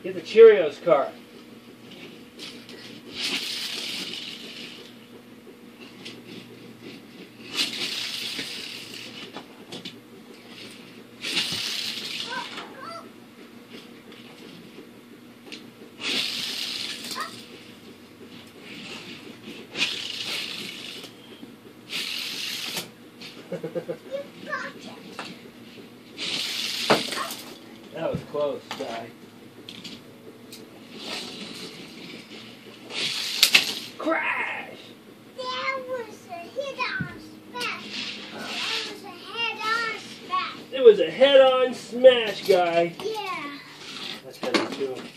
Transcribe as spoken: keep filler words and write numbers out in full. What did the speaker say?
Get the Cheerios car. That was close, guy. Crash! That was a head-on smash. That was a head-on smash. It was a head-on smash, guy. Yeah. That's heavy too.